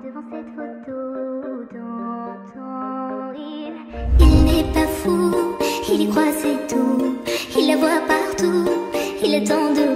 devant cette photo dans ton lit. Il n'est pas fou, il y croit c'est tout. Il la voit partout, il attend de